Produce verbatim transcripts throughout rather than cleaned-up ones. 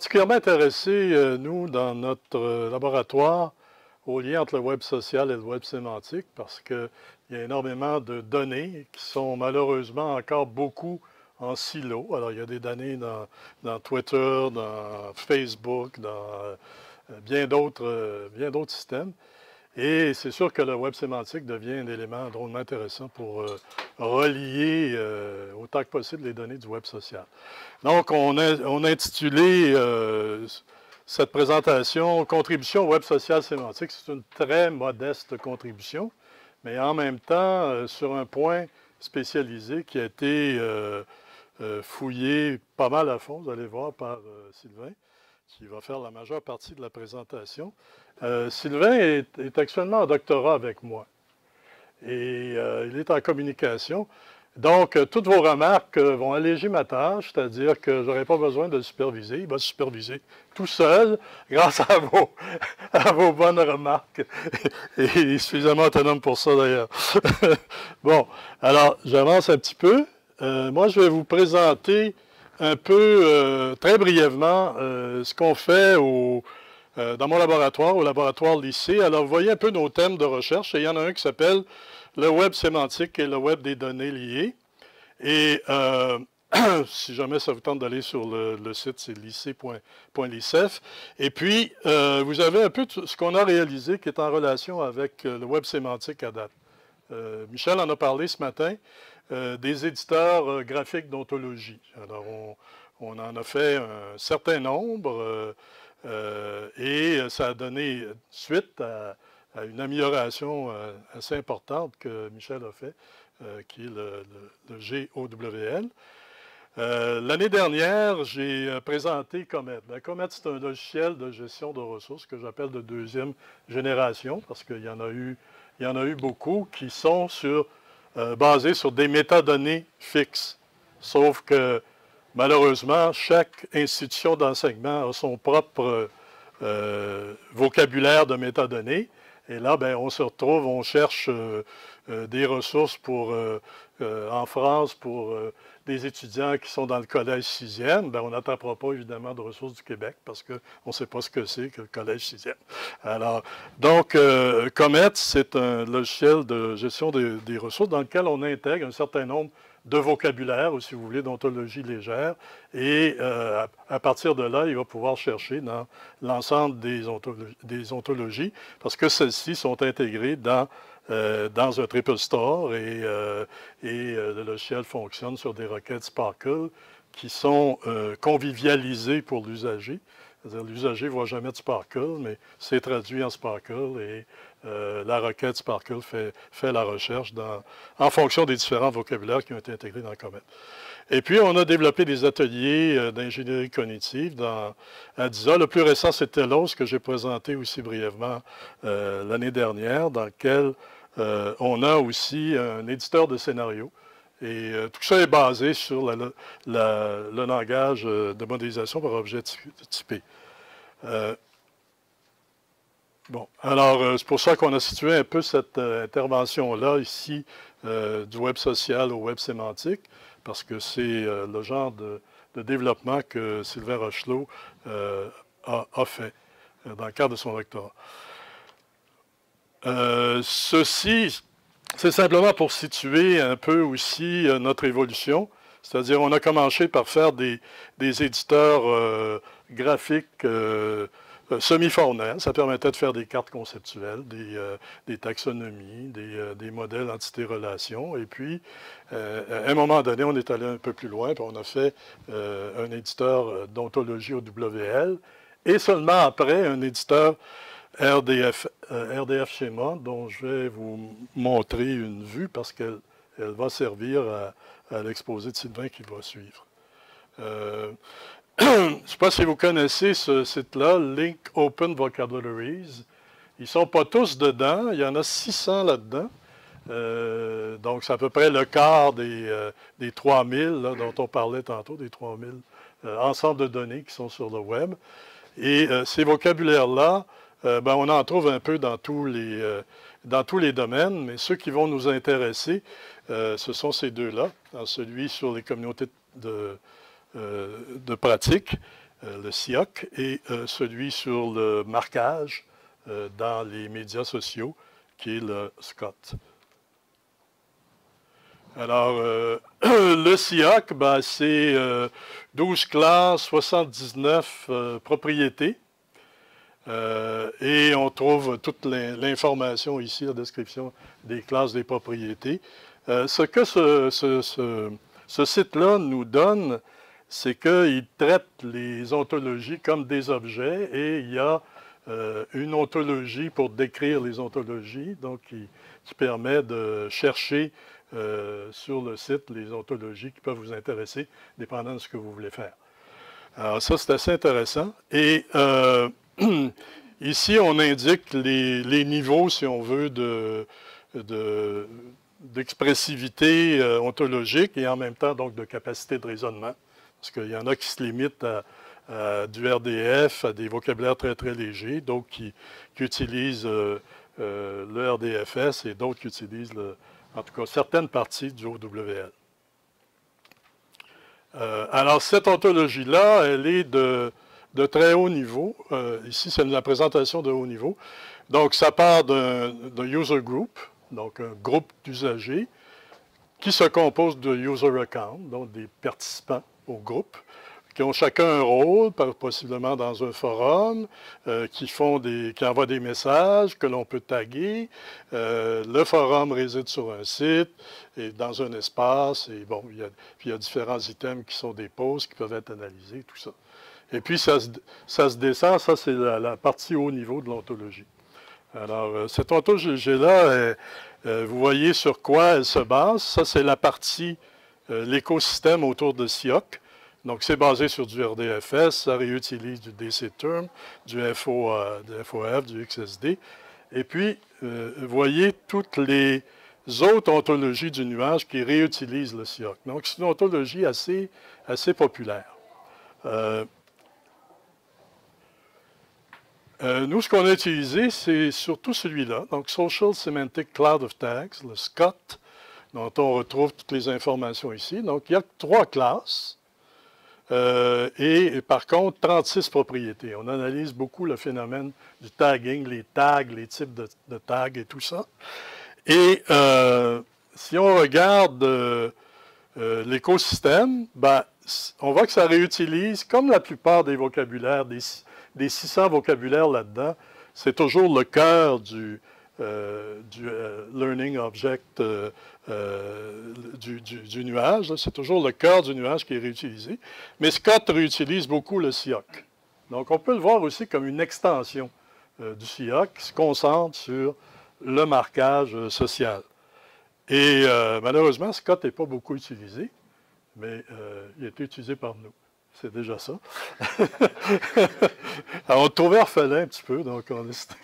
particulièrement intéressés, euh, nous, dans notre euh, laboratoire, au lien entre le web social et le web sémantique, parce qu'il y a énormément de données qui sont malheureusement encore beaucoup en silo. Alors, il y a des données dans, dans Twitter, dans Facebook, dans euh, bien d'autres euh, bien d'autres systèmes. Et c'est sûr que le web sémantique devient un élément drôlement intéressant pour euh, relier euh, autant que possible les données du web social. Donc, on a, on a intitulé euh, cette présentation « Contribution au web social sémantique ». C'est une très modeste contribution, mais en même temps, euh, sur un point spécialisé qui a été euh, euh, fouillé pas mal à fond, vous allez voir, par euh, Sylvain, qui va faire la majeure partie de la présentation. Euh, Sylvain est, est actuellement en doctorat avec moi et euh, il est en communication. Donc, euh, toutes vos remarques euh, vont alléger ma tâche, c'est-à-dire que je n'aurai pas besoin de le superviser. Il va se superviser tout seul grâce à vos, à vos bonnes remarques. Et il est suffisamment autonome pour ça, d'ailleurs. Bon, alors, j'avance un petit peu. Euh, moi, je vais vous présenter un peu, euh, très brièvement, euh, ce qu'on fait au, euh, dans mon laboratoire, au laboratoire lycée. Alors, vous voyez un peu nos thèmes de recherche. Et il y en a un qui s'appelle le web sémantique et le web des données liées. Et euh, si jamais ça vous tente d'aller sur le, le site, c'est lycée point licef. Et puis, euh, vous avez un peu ce qu'on a réalisé qui est en relation avec le web sémantique à date. Euh, Michel en a parlé ce matin, euh, des éditeurs euh, graphiques d'ontologie. Alors, on, on en a fait un certain nombre euh, euh, et ça a donné suite à, à une amélioration euh, assez importante que Michel a fait, euh, qui est le, le, le G O W L. Euh, L'année dernière, j'ai présenté Comet. Ben, Comet, c'est un logiciel de gestion de ressources que j'appelle de deuxième génération, parce qu'il y en a eu, il y en a eu beaucoup qui sont sur, euh, basés sur des métadonnées fixes. Sauf que, malheureusement, chaque institution d'enseignement a son propre euh, vocabulaire de métadonnées. Et là, ben, on se retrouve, on cherche euh, euh, des ressources pour, euh, euh, en France pour euh, des étudiants qui sont dans le collège sixième. Ben, on n'attrapera pas évidemment de ressources du Québec parce qu'on ne sait pas ce que c'est que le collège sixième. Alors, donc, euh, Comet, c'est un logiciel de gestion des, des ressources dans lequel on intègre un certain nombre de vocabulaire, ou si vous voulez, d'ontologie légère. Et euh, à, à partir de là, il va pouvoir chercher dans l'ensemble des, ontologies, des ontologies, parce que celles-ci sont intégrées dans, euh, dans un triple store et, euh, et euh, le logiciel fonctionne sur des requêtes Sparkle qui sont euh, convivialisées pour l'usager. C'est-à-dire l'usager ne voit jamais de Sparkle, mais c'est traduit en Sparkle et euh, la requête Sparkle fait, fait la recherche dans, en fonction des différents vocabulaires qui ont été intégrés dans Comet. Et puis, on a développé des ateliers euh, d'ingénierie cognitive dans, à D I S A. Le plus récent, c'est Telos, que j'ai présenté aussi brièvement euh, l'année dernière, dans lequel euh, on a aussi un éditeur de scénario. Et euh, tout ça est basé sur la, la, le langage de modélisation par objet typé. Euh, bon, alors euh, c'est pour ça qu'on a situé un peu cette euh, intervention-là ici euh, du web social au web sémantique, parce que c'est euh, le genre de, de développement que Sylvain Rochelot euh, a, a fait euh, dans le cadre de son doctorat. Euh, ceci, c'est simplement pour situer un peu aussi euh, notre évolution. C'est-à-dire, on a commencé par faire des, des éditeurs euh, graphiques euh, semi-formels. Ça permettait de faire des cartes conceptuelles, des, euh, des taxonomies, des, euh, des modèles entité-relations. Et puis, euh, à un moment donné, on est allé un peu plus loin, puis on a fait euh, un éditeur d'ontologie O W L, et seulement après, un éditeur R D F, euh, R D F Schema, dont je vais vous montrer une vue parce qu'elle elle va servir à, à l'exposé de Sylvain qui va suivre. Euh, je ne sais pas si vous connaissez ce site-là, Link Open Vocabularies. Ils ne sont pas tous dedans, il y en a six cents là-dedans. Euh, donc, c'est à peu près le quart des, euh, des trois mille là, dont on parlait tantôt, des trois mille euh, ensembles de données qui sont sur le web. Et euh, ces vocabulaires-là, Euh, ben, on en trouve un peu dans tous, les, euh, dans tous les domaines, mais ceux qui vont nous intéresser, euh, ce sont ces deux-là, celui sur les communautés de, euh, de pratique euh, le S I O C, et euh, celui sur le marquage euh, dans les médias sociaux, qui est le Scott. Alors, euh, le S I O C, ben, c'est euh, douze classes, soixante-dix-neuf euh, propriétés. Euh, et on trouve toute l'information ici, la description des classes des propriétés. Euh, ce que ce, ce, ce, ce site-là nous donne, c'est qu'il traite les ontologies comme des objets, et il y a euh, une ontologie pour décrire les ontologies, donc qui, qui permet de chercher euh, sur le site les ontologies qui peuvent vous intéresser, dépendant de ce que vous voulez faire. Alors ça, c'est assez intéressant. Et euh, ici, on indique les, les niveaux, si on veut, de, de, d'expressivité euh, ontologique et en même temps, donc, de capacité de raisonnement. Parce qu'il y en a qui se limitent à, à du R D F, à des vocabulaires très, très légers, d'autres qui, qui utilisent euh, euh, le R D F S et d'autres qui utilisent, le, en tout cas, certaines parties du O W L. Euh, alors, cette ontologie-là, elle est de, de très haut niveau. Euh, ici, c'est la présentation de haut niveau. Donc, ça part d'un user group, donc un groupe d'usagers, qui se compose de user account, donc des participants au groupe, qui ont chacun un rôle, possiblement dans un forum, euh, qui, font des, qui envoient des messages que l'on peut taguer. Euh, le forum réside sur un site et dans un espace. Et bon, il y a, puis il y a différents items qui sont des posts qui peuvent être analysés, tout ça. Et puis, ça se, ça se descend, ça c'est la, la partie haut niveau de l'ontologie. Alors, euh, cette ontologie-là, euh, euh, vous voyez sur quoi elle se base. Ça, c'est la partie, euh, l'écosystème autour de S I O C. Donc, c'est basé sur du R D F S, ça réutilise du D C term, du, F O, euh, du F O F, du X S D. Et puis, euh, vous voyez toutes les autres ontologies du nuage qui réutilisent le S I O C. Donc, c'est une ontologie assez, assez populaire. Euh, euh, nous, ce qu'on a utilisé, c'est surtout celui-là, donc Social Semantic Cloud of Tags, le S C O T, dont on retrouve toutes les informations ici. Donc, il y a trois classes. Euh, et par contre, trente-six propriétés. On analyse beaucoup le phénomène du tagging, les tags, les types de, de tags et tout ça. Et euh, si on regarde euh, euh, l'écosystème, ben, on voit que ça réutilise, comme la plupart des vocabulaires, des, des six cents vocabulaires là-dedans, c'est toujours le cœur du, euh, du euh, Learning Object euh, Euh, du, du, du nuage. C'est toujours le cœur du nuage qui est réutilisé. Mais Scott réutilise beaucoup le S I O C. Donc, on peut le voir aussi comme une extension euh, du S I O C qui se concentre sur le marquage euh, social. Et euh, malheureusement, Scott n'est pas beaucoup utilisé, mais euh, il a été utilisé par nous. C'est déjà ça. Alors, on le trouvait orphelin un petit peu, donc on est...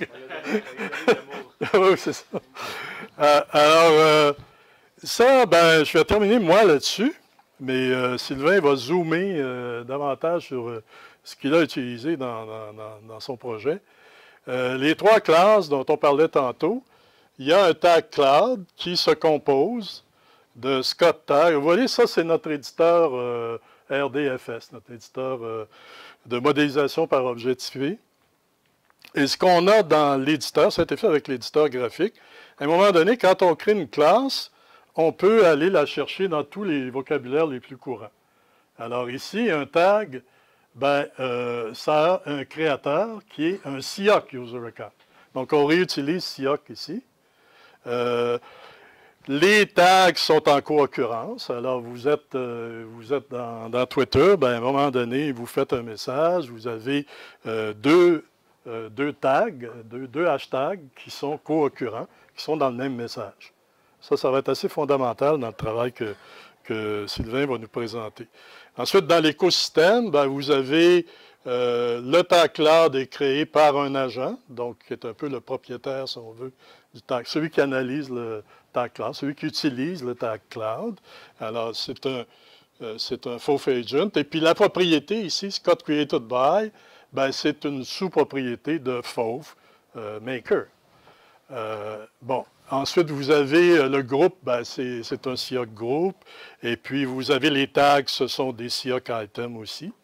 Oui, c'est ça. Euh, alors, euh, ça, ben, je vais terminer moi là-dessus, mais euh, Sylvain va zoomer euh, davantage sur euh, ce qu'il a utilisé dans, dans, dans, dans son projet. Euh, les trois classes dont on parlait tantôt, il y a un tag cloud qui se compose de Scott Tag. Vous voyez, ça, c'est notre éditeur euh, R D F S, notre éditeur euh, de modélisation par objet typé. Et ce qu'on a dans l'éditeur, ça a été fait avec l'éditeur graphique. À un moment donné, quand on crée une classe, on peut aller la chercher dans tous les vocabulaires les plus courants. Alors ici, un tag, ben, euh, ça a un créateur qui est un S I O C User Account. Donc, on réutilise S I O C ici. Euh, les tags sont en co-occurrence. Alors, vous êtes, euh, vous êtes dans, dans Twitter, ben, à un moment donné, vous faites un message, vous avez euh, deux, euh, deux tags, deux, deux hashtags qui sont co-occurrents, qui sont dans le même message. Ça, ça va être assez fondamental dans le travail que, que Sylvain va nous présenter. Ensuite, dans l'écosystème, ben, vous avez euh, le tag cloud est créé par un agent, donc qui est un peu le propriétaire, si on veut, du tag, celui qui analyse le tag cloud, celui qui utilise le tag cloud. Alors, c'est un, euh, c'est un F O F agent. Et puis, la propriété ici, Scott Created By, ben, c'est une sous-propriété de F O F euh, Maker. Euh, bon. Ensuite, vous avez le groupe, ben c'est un S I O C group. Et puis, vous avez les tags, ce sont des S I O C items aussi.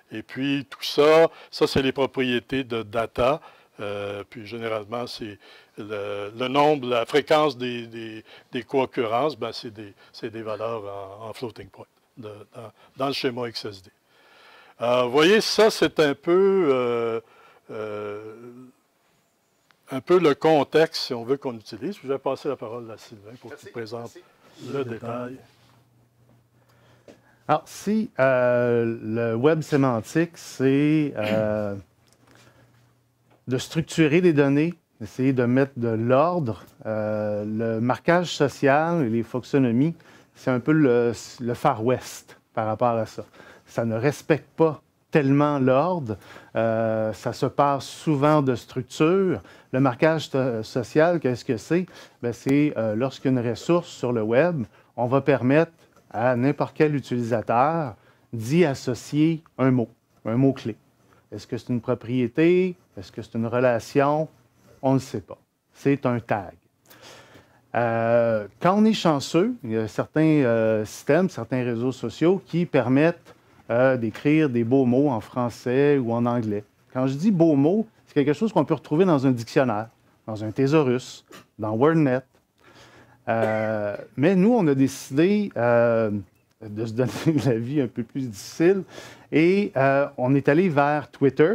Et puis tout ça, ça c'est les propriétés de data. Euh, puis généralement, c'est le, le nombre, la fréquence des, des, des co-occurrences, ben, c'est des, des valeurs en, en floating point de, dans, dans le schéma X S D. Euh, vous voyez, ça c'est un peu, euh, euh, un peu le contexte, si on veut, qu'on utilise. Je vais passer la parole à Sylvain pour qu'il présente merci. le détail. Alors, si euh, le web sémantique, c'est euh, de structurer des données, essayer de mettre de l'ordre, euh, le marquage social et les folksonomies, c'est un peu le, le Far West par rapport à ça. Ça ne respecte pas tellement l'ordre, euh, ça se passe souvent de structure. Le marquage social, qu'est-ce que c'est? Bien, c'est euh, lorsqu'il y a une ressource sur le web, on va permettre à n'importe quel utilisateur d'y associer un mot, un mot-clé. Est-ce que c'est une propriété? Est-ce que c'est une relation? On ne sait pas. C'est un tag. Euh, quand on est chanceux, il y a certains euh, systèmes, certains réseaux sociaux qui permettent euh, d'écrire des beaux mots en français ou en anglais. Quand je dis beaux mots, c'est quelque chose qu'on peut retrouver dans un dictionnaire, dans un thésaurus, dans WordNet. Euh, mais nous, on a décidé euh, de se donner la vie un peu plus difficile et euh, on est allé vers Twitter.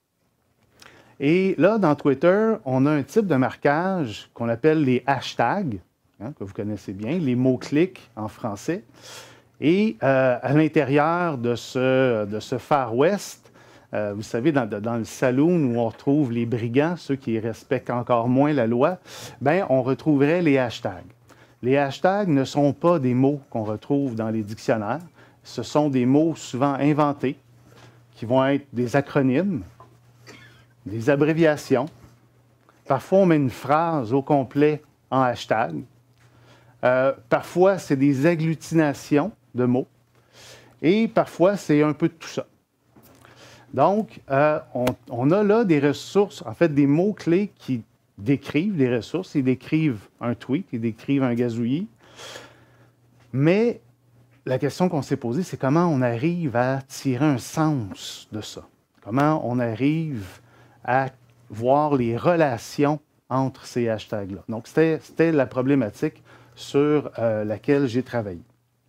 Et là, dans Twitter, on a un type de marquage qu'on appelle les hashtags, hein, que vous connaissez bien, les mots-clics en français. Et euh, à l'intérieur de ce, de ce Far West, euh, vous savez, dans, dans le saloon où on retrouve les brigands, ceux qui respectent encore moins la loi, bien, on retrouverait les hashtags. Les hashtags ne sont pas des mots qu'on retrouve dans les dictionnaires. Ce sont des mots souvent inventés, qui vont être des acronymes, des abréviations. Parfois, on met une phrase au complet en hashtag. Euh, parfois, c'est des agglutinations de mots. Et parfois, c'est un peu de tout ça. Donc, euh, on, on a là des ressources, en fait, des mots-clés qui décrivent des ressources. Ils décrivent un tweet, ils décrivent un gazouillis. Mais la question qu'on s'est posée, c'est comment on arrive à tirer un sens de ça? Comment on arrive à voir les relations entre ces hashtags-là? Donc, c'était la problématique sur euh, laquelle j'ai travaillé.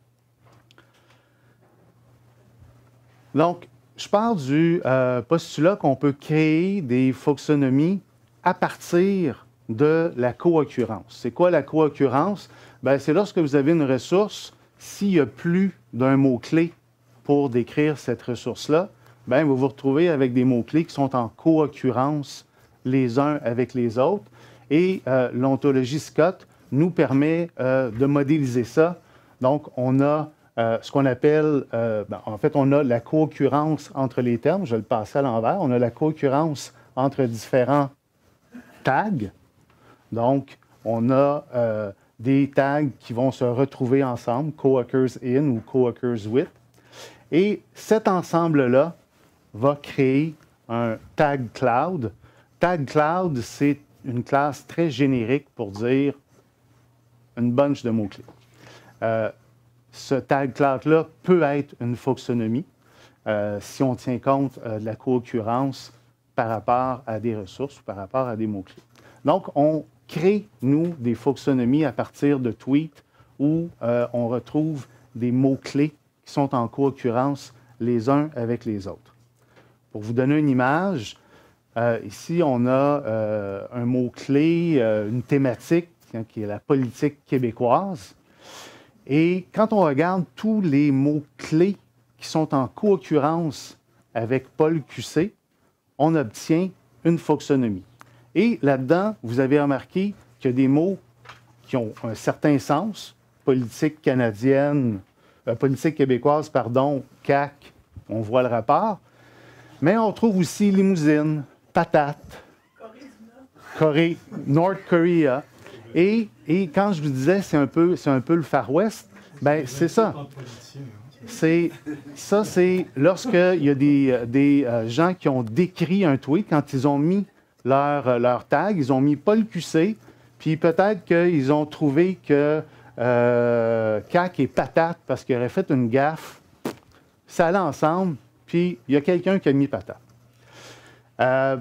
Donc, je pars du euh, postulat qu'on peut créer des folksonomies à partir de la co-occurrence. C'est quoi la co-occurrence? Bien, c'est lorsque vous avez une ressource, s'il n'y a plus d'un mot-clé pour décrire cette ressource-là, bien, vous vous retrouvez avec des mots-clés qui sont en co-occurrence les uns avec les autres. Et euh, l'ontologie Scott nous permet euh, de modéliser ça. Donc, on a euh, ce qu'on appelle, euh, ben, en fait, on a la co-occurrence entre les termes. Je vais le passer à l'envers. On a la co-occurrence entre différents tags. Donc, on a euh, des tags qui vont se retrouver ensemble, co-occurs in ou co-occurs with. Et cet ensemble-là va créer un tag cloud. Tag cloud, c'est une classe très générique pour dire une bunch de mots-clés. Euh, ce tag cloud-là peut être une folksonomie euh, si on tient compte euh, de la co-occurrence par rapport à des ressources ou par rapport à des mots-clés. Donc, on crée, nous, des folksonomies à partir de tweets où euh, on retrouve des mots-clés qui sont en co-occurrence les uns avec les autres. Pour vous donner une image, euh, ici, on a euh, un mot-clé, euh, une thématique, hein, qui est la politique québécoise. Et quand on regarde tous les mots-clés qui sont en co-occurrence avec Paul Q C, on obtient une folksonomie. Et là-dedans, vous avez remarqué qu'il y a des mots qui ont un certain sens. Politique canadienne, euh, politique québécoise, pardon, C A Q, on voit le rapport. Mais on trouve aussi limousine, patate, Corée, North Korea. Et, et quand je vous disais, c'est un peu, c'est un peu le Far West, bien, c'est ça. C'est, ça, c'est lorsqu'il y a des, des euh, gens qui ont décrit un tweet, quand ils ont mis leur, leur tag, ils ont mis Paul Q C, puis peut-être qu'ils ont trouvé que euh, C A Q et patate parce qu'ils auraient fait une gaffe. Ça allait ensemble, puis il y a quelqu'un qui a mis patate. Euh,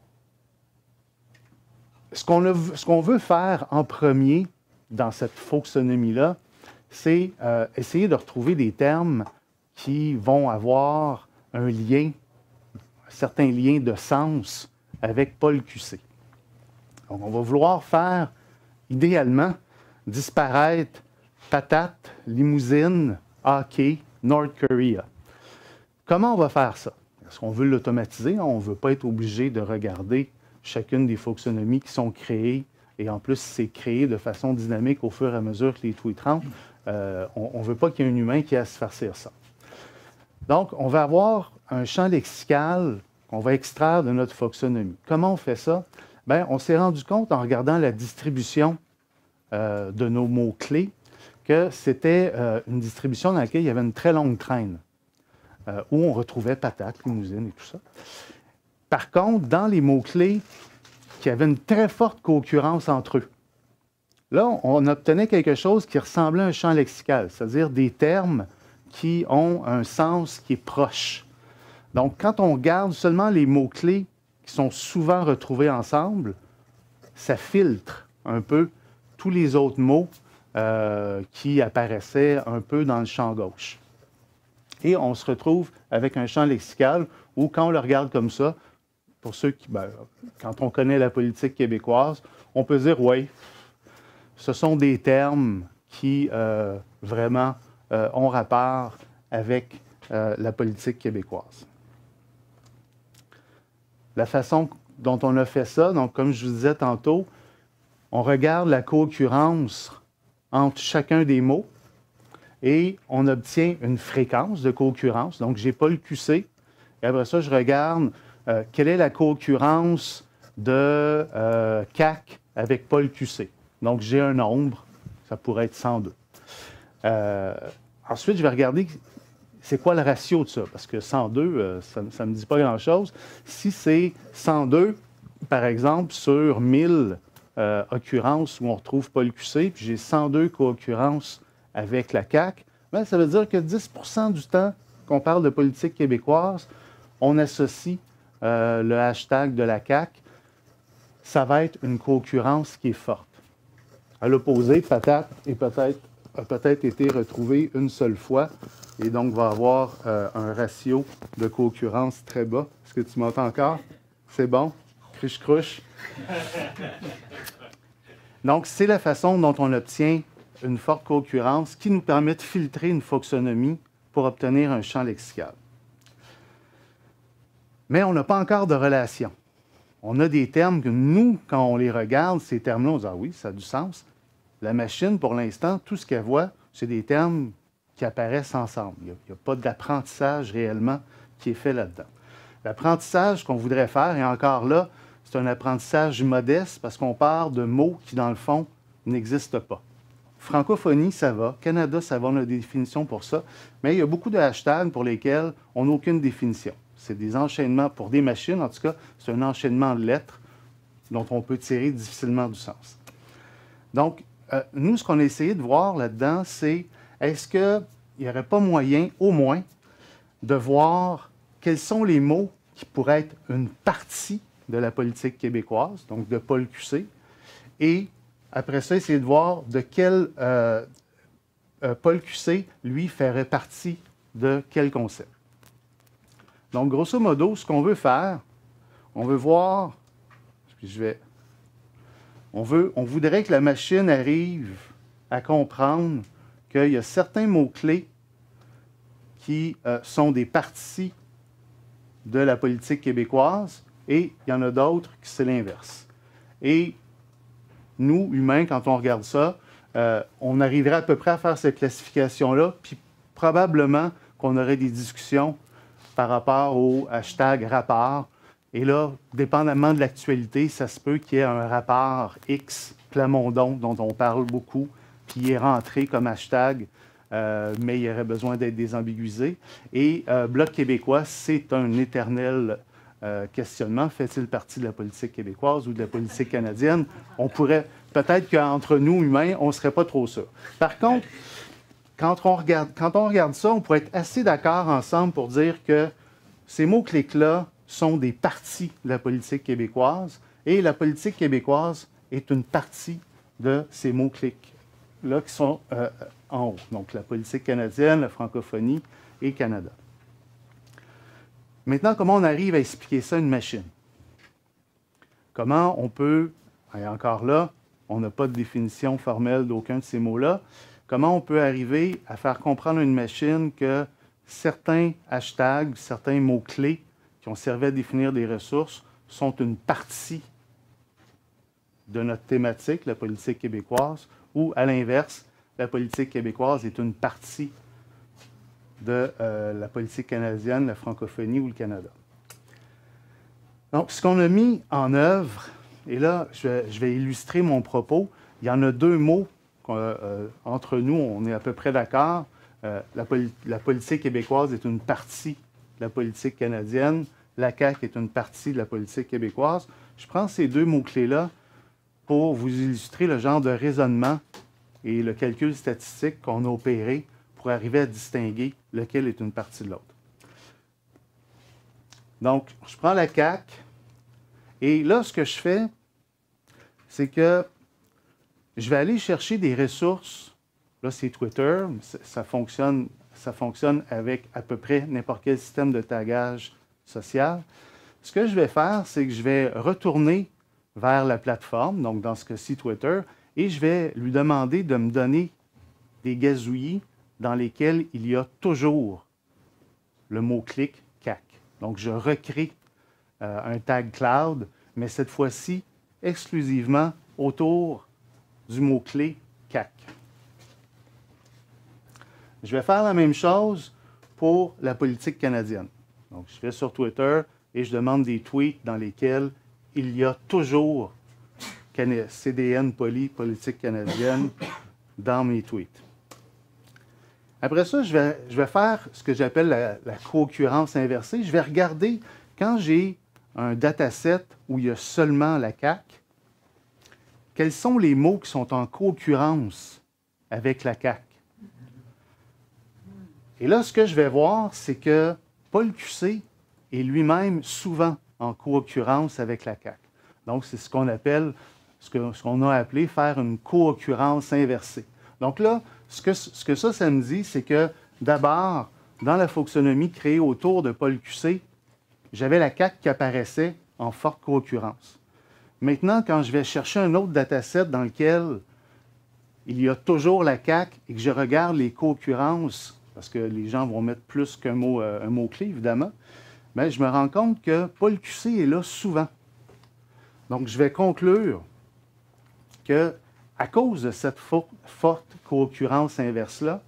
ce qu'on a, ce qu'on veut faire en premier dans cette folksonomie-là, c'est euh, essayer de retrouver des termes qui vont avoir un lien, un certain lien de sens avec Paul Q C. Donc, on va vouloir faire, idéalement, disparaître patate, limousine, hockey, North Korea. Comment on va faire ça? Est-ce qu'on veut l'automatiser? On ne veut pas être obligé de regarder chacune des folksonomies qui sont créées. Et en plus, c'est créé de façon dynamique au fur et à mesure que les tweets rentrent. Euh, on ne veut pas qu'il y ait un humain qui ait à se farcir ça. Donc, on va avoir un champ lexical qu'on va extraire de notre folksonomie. Comment on fait ça? Bien, on s'est rendu compte en regardant la distribution euh, de nos mots-clés que c'était euh, une distribution dans laquelle il y avait une très longue traîne, euh, où on retrouvait patate, limousine et tout ça. Par contre, dans les mots-clés qui avaient une très forte concurrence entre eux, là, on obtenait quelque chose qui ressemblait à un champ lexical, c'est-à-dire des termes qui ont un sens qui est proche. Donc, quand on garde seulement les mots-clés qui sont souvent retrouvés ensemble, ça filtre un peu tous les autres mots euh, qui apparaissaient un peu dans le champ gauche. Et on se retrouve avec un champ lexical où, quand on le regarde comme ça, pour ceux qui, ben, quand on connaît la politique québécoise, on peut dire, oui, ce sont des termes qui euh, vraiment euh, ont rapport avec euh, la politique québécoise. La façon dont on a fait ça, donc comme je vous disais tantôt, on regarde la co-occurrence entre chacun des mots et on obtient une fréquence de co-occurrence. Donc, j'ai Paul Q C. Et après ça, je regarde euh, quelle est la co-occurrence de euh, C A Q avec Paul Q C. Donc, j'ai un nombre, ça pourrait être cent deux. Euh, ensuite, je vais regarder c'est quoi le ratio de ça, parce que cent deux, euh, ça ne me dit pas grand-chose. Si c'est cent deux, par exemple, sur mille euh, occurrences où on retrouve Paul Q C, puis j'ai cent deux co-occurrences avec la C A Q, bien, ça veut dire que dix pour cent du temps qu'on parle de politique québécoise, on associe euh, le hashtag de la C A Q. Ça va être une co-occurrence qui est forte. À l'opposé, patate est peut-être, a peut-être été retrouvée une seule fois et donc va avoir euh, un ratio de co-occurrence très bas. Est-ce que tu m'entends encore? C'est bon? Cruche-cruche. Donc, c'est la façon dont on obtient une forte co-occurrence qui nous permet de filtrer une folksonomie pour obtenir un champ lexical. Mais on n'a pas encore de relation. On a des termes que nous, quand on les regarde, ces termes-là, on dit « Ah oui, ça a du sens ». La machine, pour l'instant, tout ce qu'elle voit, c'est des termes qui apparaissent ensemble. Il n'y a, a pas d'apprentissage réellement qui est fait là-dedans. L'apprentissage qu'on voudrait faire, et encore là, c'est un apprentissage modeste parce qu'on part de mots qui, dans le fond, n'existent pas. Francophonie, ça va. Canada, ça va, on a des définitions pour ça. Mais il y a beaucoup de hashtags pour lesquels on n'a aucune définition. C'est des enchaînements, pour des machines, en tout cas, c'est un enchaînement de lettres dont on peut tirer difficilement du sens. Donc, euh, nous, ce qu'on a essayé de voir là-dedans, c'est est-ce qu'il n'y aurait pas moyen, au moins, de voir quels sont les mots qui pourraient être une partie de la politique québécoise, donc de Paul Q C, et après ça, essayer de voir de quel euh, euh, Paul Q C, lui, ferait partie de quel concept. Donc, grosso modo, ce qu'on veut faire, on veut voir, puis je vais, on, veut, on voudrait que la machine arrive à comprendre qu'il y a certains mots-clés qui euh, sont des parties de la politique québécoise et il y en a d'autres qui c'est l'inverse. Et nous, humains, quand on regarde ça, euh, on arriverait à peu près à faire cette classification-là, puis probablement qu'on aurait des discussions par rapport au hashtag rapport. Et là, dépendamment de l'actualité, ça se peut qu'il y ait un rapport X Plamondon dont on parle beaucoup, puis il est rentré comme hashtag, euh, mais il y aurait besoin d'être désambiguisé. Et euh, Bloc québécois, c'est un éternel euh, questionnement. Fait-il partie de la politique québécoise ou de la politique canadienne? On pourrait, peut-être qu'entre nous, humains, on ne serait pas trop sûr. Par contre, Quand on, regarde, quand on regarde ça, on pourrait être assez d'accord ensemble pour dire que ces mots-clics-là sont des parties de la politique québécoise et la politique québécoise est une partie de ces mots-clics-là qui sont euh, en haut. Donc, la politique canadienne, la francophonie et Canada. Maintenant, comment on arrive à expliquer ça à une machine? Comment on peut, et encore là, on n'a pas de définition formelle d'aucun de ces mots-là, comment on peut arriver à faire comprendre à une machine que certains hashtags, certains mots-clés qui ont servi à définir des ressources sont une partie de notre thématique, la politique québécoise, ou à l'inverse, la politique québécoise est une partie de euh, la politique canadienne, la francophonie ou le Canada. Donc, ce qu'on a mis en œuvre, et là, je vais, je vais illustrer mon propos, il y en a deux mots euh, entre nous, on est à peu près d'accord. Euh, la, poli la politique québécoise est une partie de la politique canadienne, la C A Q est une partie de la politique québécoise. Je prends ces deux mots-clés-là pour vous illustrer le genre de raisonnement et le calcul statistique qu'on a opéré pour arriver à distinguer lequel est une partie de l'autre. Donc, je prends la C A Q, et là, ce que je fais, c'est que je vais aller chercher des ressources. Là, c'est Twitter, ça fonctionne, ça fonctionne avec à peu près n'importe quel système de tagage social. Ce que je vais faire, c'est que je vais retourner vers la plateforme, donc dans ce cas-ci Twitter, et je vais lui demander de me donner des gazouillis dans lesquels il y a toujours le mot-clic C A Q. Donc, je recrée euh, un tag cloud, mais cette fois-ci, exclusivement autour du mot-clé C A Q. Je vais faire la même chose pour la politique canadienne. Donc, je vais sur Twitter et je demande des tweets dans lesquels il y a toujours C D N Poly, politique canadienne, dans mes tweets. Après ça, je vais, je vais faire ce que j'appelle la, la co-occurrence inversée. Je vais regarder, quand j'ai un dataset où il y a seulement la C A Q, quels sont les mots qui sont en co-occurrence avec la C A Q. Et là, ce que je vais voir, c'est que Paul Q C est lui-même souvent en co-occurrence avec la C A Q. Donc, c'est ce qu'on appelle, ce que, ce qu'on a appelé faire une co-occurrence inversée. Donc là, ce que, ce que ça, ça me dit, c'est que d'abord, dans la folksonomie créée autour de Paul Q C, j'avais la C A Q qui apparaissait en forte co-occurrence. Maintenant, quand je vais chercher un autre dataset dans lequel il y a toujours la C A Q et que je regarde les co-occurrences, parce que les gens vont mettre plus qu'un mot, euh, un mot-clé, évidemment, bien, je me rends compte que Paul Q C est là souvent. Donc, je vais conclure que, à cause de cette forte co-occurrence inverse-là,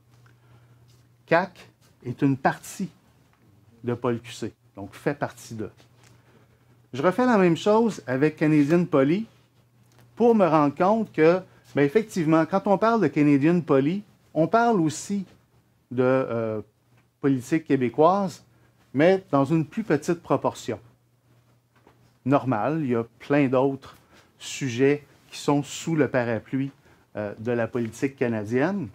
C A Q est une partie de Paul Q C, donc fait partie de. Je refais la même chose avec Canadian Poly pour me rendre compte que, bien, effectivement, quand on parle de Canadian Poly, on parle aussi de euh, politique québécoise, mais dans une plus petite proportion. Normal, il y a plein d'autres sujets qui sont sous le parapluie euh, de la politique canadienne.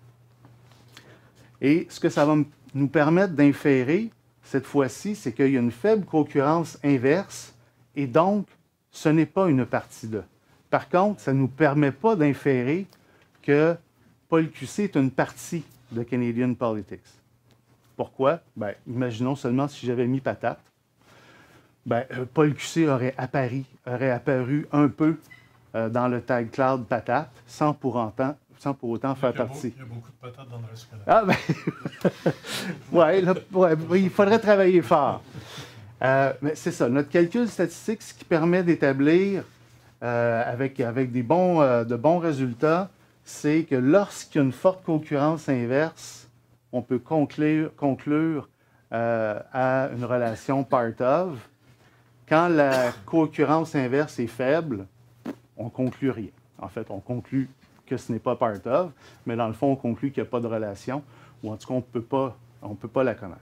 Et ce que ça va nous permettre d'inférer, cette fois-ci, c'est qu'il y a une faible concurrence inverse, et donc, ce n'est pas une partie de. Par contre, ça ne nous permet pas d'inférer que Paul Q C est une partie de Canadian Politics. Pourquoi? Bien, imaginons seulement si j'avais mis patate. Bien, euh, Paul Q C aurait apparu, aurait apparu un peu euh, dans le tag cloud patate, sans pour autant, sans pour autant faire partie. Il y a beaucoup de patates dans le reste du Ah, bien, ouais, là, ouais, il faudrait travailler fort. Euh, mais c'est ça, notre calcul statistique, ce qui permet d'établir euh, avec, avec des bons, euh, de bons résultats, c'est que lorsqu'il y a une forte concurrence inverse, on peut conclure, conclure euh, à une relation part of. Quand la concurrence inverse est faible, on ne conclut rien. En fait, on conclut que ce n'est pas part of, mais dans le fond, on conclut qu'il n'y a pas de relation, ou en tout cas, on ne peut pas, on peut pas la connaître.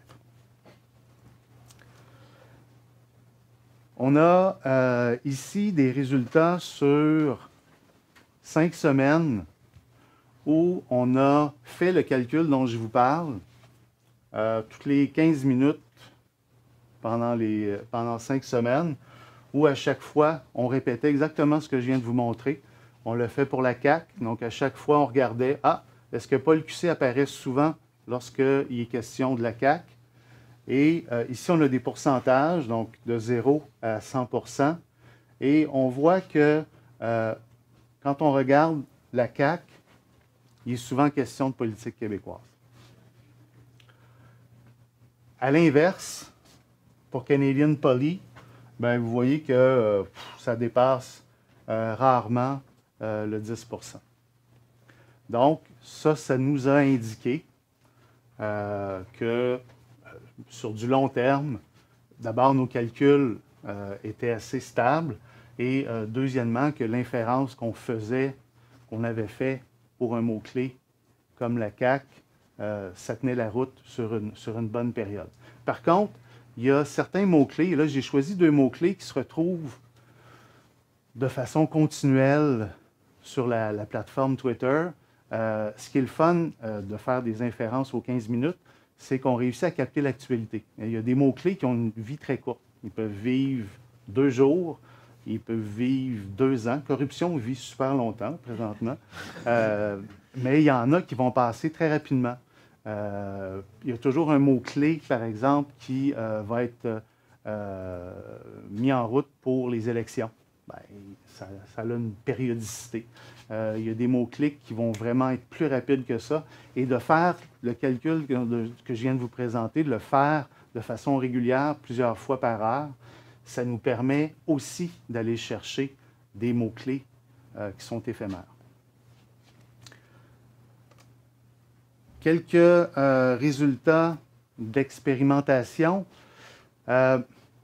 On a euh, ici des résultats sur cinq semaines où on a fait le calcul dont je vous parle. Euh, toutes les quinze minutes, pendant, les, pendant cinq semaines, où à chaque fois, on répétait exactement ce que je viens de vous montrer. On le fait pour la C A Q, donc à chaque fois, on regardait, ah, est-ce que Paul Q C apparaît souvent lorsqu'il est question de la C A Q? Et euh, ici, on a des pourcentages, donc de zéro à cent pour cent. Et on voit que euh, quand on regarde la C A Q, il est souvent question de politique québécoise. À l'inverse, pour Canadian Poly, ben, vous voyez que euh, ça dépasse euh, rarement euh, le dix pour cent. Donc, ça, ça nous a indiqué euh, que euh, sur du long terme, d'abord, nos calculs euh, étaient assez stables et euh, deuxièmement, que l'inférence qu'on faisait, qu'on avait fait pour un mot-clé comme la C A Q, euh, ça tenait la route sur une, sur une bonne période. Par contre, il y a certains mots-clés, et là, j'ai choisi deux mots-clés qui se retrouvent de façon continuelle sur la, la plateforme Twitter. Euh, ce qui est le fun euh, de faire des inférences aux quinze minutes, c'est qu'on réussit à capter l'actualité. Il y a des mots-clés qui ont une vie très courte. Ils peuvent vivre deux jours, ils peuvent vivre deux ans. Corruption vit super longtemps, présentement. Euh, mais il y en a qui vont passer très rapidement. Euh, il y a toujours un mot-clé, par exemple, qui euh, va être euh, mis en route pour les élections. Bien, ça, ça a une périodicité. Euh, il y a des mots-clés qui vont vraiment être plus rapides que ça. Et de faire le calcul que, de, que je viens de vous présenter, de le faire de façon régulière, plusieurs fois par heure, ça nous permet aussi d'aller chercher des mots-clés euh, qui sont éphémères. Quelques euh, résultats d'expérimentation. Euh,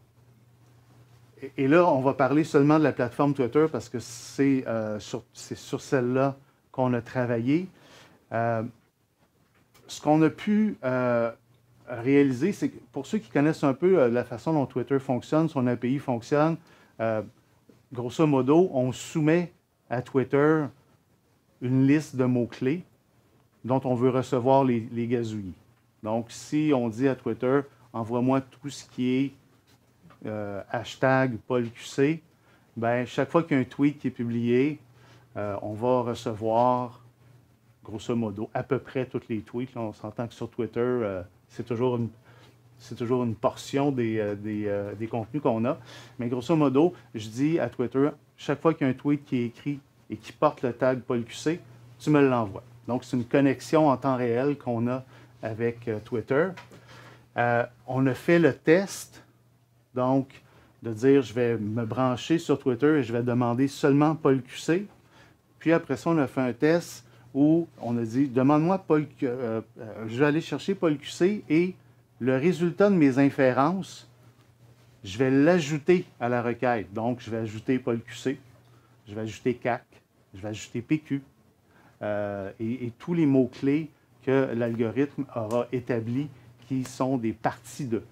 et, et là, on va parler seulement de la plateforme Twitter parce que c'est euh, sur, c'est sur celle-là qu'on a travaillé. Euh, ce qu'on a pu euh, réaliser, c'est que pour ceux qui connaissent un peu euh, la façon dont Twitter fonctionne, son A P I fonctionne, euh, grosso modo, on soumet à Twitter une liste de mots-clés dont on veut recevoir les, les gazouillis. Donc, si on dit à Twitter, envoie-moi tout ce qui est euh, hashtag Paul Q C, bien, chaque fois qu'il y a un tweet qui est publié, euh, on va recevoir, grosso modo, à peu près tous les tweets. Là, on s'entend que sur Twitter, euh, c'est toujours une, c'est toujours une portion des, euh, des, euh, des contenus qu'on a. Mais grosso modo, je dis à Twitter, chaque fois qu'il y a un tweet qui est écrit et qui porte le tag Paul Q C, tu me l'envoies. Donc, c'est une connexion en temps réel qu'on a avec euh, Twitter. Euh, on a fait le test, donc, de dire, je vais me brancher sur Twitter et je vais demander seulement Paul Q C. Puis après ça, on a fait un test où on a dit, demande-moi Paul, euh, euh, je vais aller chercher Paul Q C et le résultat de mes inférences, je vais l'ajouter à la requête. Donc, je vais ajouter Paul Q C, je vais ajouter C A Q, je vais ajouter P Q. Euh, et, et tous les mots-clés que l'algorithme aura établis qui sont des parties de.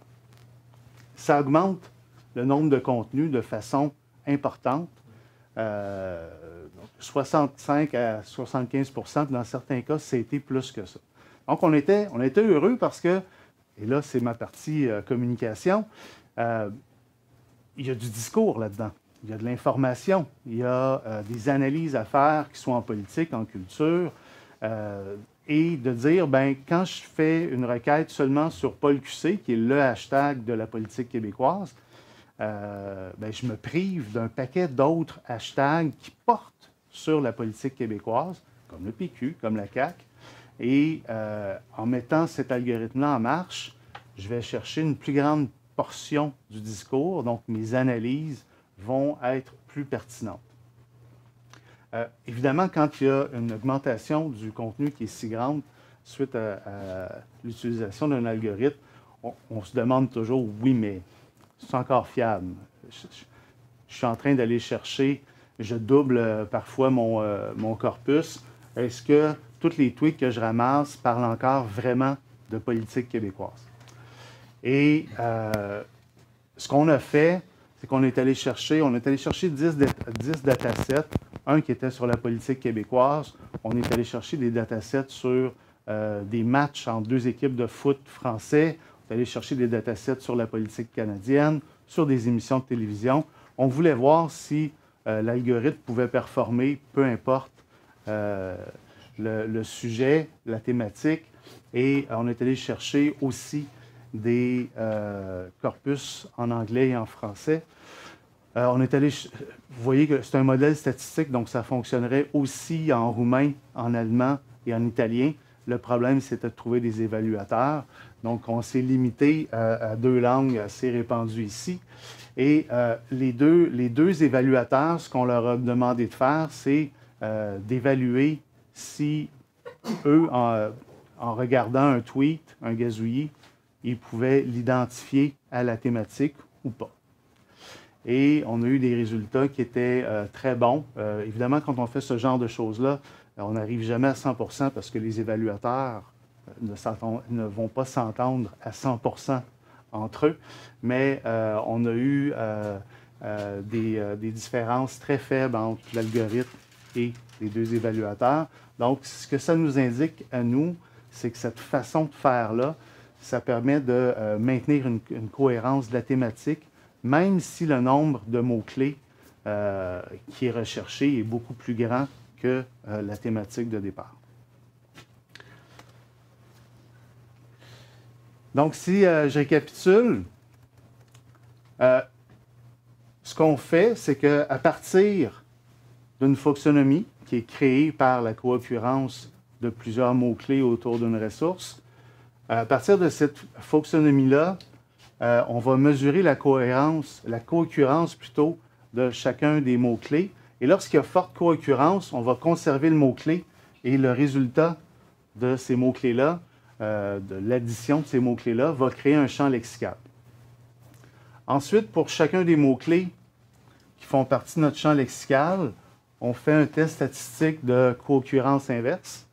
Ça augmente le nombre de contenus de façon importante, euh, soixante-cinq à soixante-quinze pour cent, dans certains cas, c'était plus que ça. Donc, on était, on était heureux parce que, et là, c'est ma partie euh, communication, euh, il y a du discours là-dedans. Il y a de l'information, il y a euh, des analyses à faire, qui soient en politique, en culture, euh, et de dire, ben quand je fais une requête seulement sur Paul Q C, qui est le hashtag de la politique québécoise, euh, ben, je me prive d'un paquet d'autres hashtags qui portent sur la politique québécoise, comme le P Q, comme la C A Q, et euh, en mettant cet algorithme-là en marche, je vais chercher une plus grande portion du discours, donc mes analyses vont être plus pertinentes. Euh, évidemment, quand il y a une augmentation du contenu qui est si grande suite à, à l'utilisation d'un algorithme, on, on se demande toujours, oui, mais c'est encore fiable. Je, je, je suis en train d'aller chercher, je double euh, parfois mon, euh, mon corpus. Est-ce que tous les tweets que je ramasse parlent encore vraiment de politique québécoise? Et euh, ce qu'on a fait, c'est qu'on est allé chercher, on est allé chercher dix, dix datasets, un qui était sur la politique québécoise, on est allé chercher des datasets sur euh, des matchs entre deux équipes de foot français, on est allé chercher des datasets sur la politique canadienne, sur des émissions de télévision. On voulait voir si euh, l'algorithme pouvait performer, peu importe euh, le, le sujet, la thématique. Et on est allé chercher aussi des euh, corpus en anglais et en français. Euh, on est allé, vous voyez que c'est un modèle statistique, donc ça fonctionnerait aussi en roumain, en allemand et en italien. Le problème, c'était de trouver des évaluateurs. Donc, on s'est limité à, à deux langues assez répandues ici. Et euh, les, deux, les deux évaluateurs, ce qu'on leur a demandé de faire, c'est euh, d'évaluer si eux, en, en regardant un tweet, un gazouillis, ils pouvaient l'identifier à la thématique ou pas. Et on a eu des résultats qui étaient euh, très bons. Euh, évidemment, quand on fait ce genre de choses-là, on n'arrive jamais à cent pour cent parce que les évaluateurs ne, ne vont pas s'entendre à cent pour cent entre eux. Mais euh, on a eu euh, euh, des, euh, des différences très faibles entre l'algorithme et les deux évaluateurs. Donc, ce que ça nous indique à nous, c'est que cette façon de faire-là, ça permet de euh, maintenir une, une cohérence de la thématique, même si le nombre de mots-clés euh, qui est recherché est beaucoup plus grand que euh, la thématique de départ. Donc, si euh, je récapitule, euh, ce qu'on fait, c'est qu'à partir d'une fonctionnomie qui est créée par la co-occurrence de plusieurs mots-clés autour d'une ressource, à partir de cette fonctionnomie-là, euh, on va mesurer la cohérence, la co-occurrence plutôt, de chacun des mots-clés. Et lorsqu'il y a forte co-occurrence, on va conserver le mot-clé et le résultat de ces mots-clés-là, euh, de l'addition de ces mots-clés-là, va créer un champ lexical. Ensuite, pour chacun des mots-clés qui font partie de notre champ lexical, on fait un test statistique de co-occurrence inverse.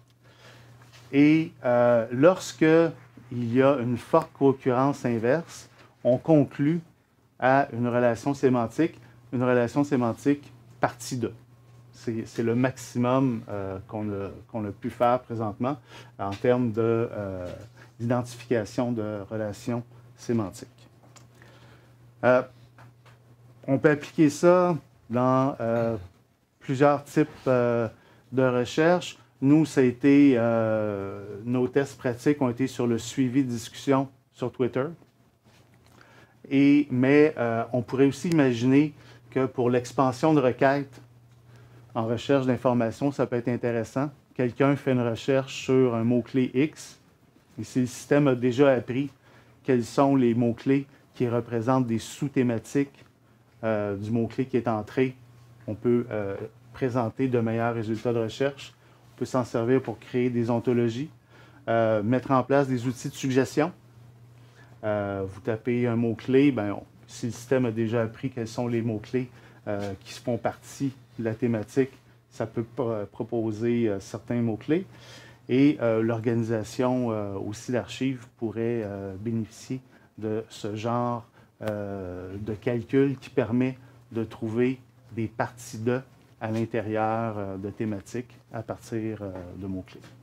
Et euh, lorsque il y a une forte co-occurrence inverse, on conclut à une relation sémantique, une relation sémantique partie deux. C'est le maximum euh, qu'on a, qu'on a pu faire présentement en termes d'identification de, euh, de relations sémantiques. Euh, on peut appliquer ça dans euh, plusieurs types euh, de recherches. Nous, ça a été, euh, nos tests pratiques ont été sur le suivi de discussion sur Twitter. Et, mais euh, on pourrait aussi imaginer que pour l'expansion de requêtes en recherche d'informations, ça peut être intéressant. Quelqu'un fait une recherche sur un mot-clé X, et si le système a déjà appris quels sont les mots-clés qui représentent des sous-thématiques euh, du mot-clé qui est entré, on peut euh, présenter de meilleurs résultats de recherche. On peut s'en servir pour créer des ontologies, euh, mettre en place des outils de suggestion. Euh, vous tapez un mot-clé, ben, si le système a déjà appris quels sont les mots-clés euh, qui font partie de la thématique, ça peut pr proposer euh, certains mots-clés. Et euh, l'organisation euh, aussi d'archives pourrait euh, bénéficier de ce genre euh, de calcul qui permet de trouver des parties de à l'intérieur euh, de thématiques à partir euh, de mots-clés.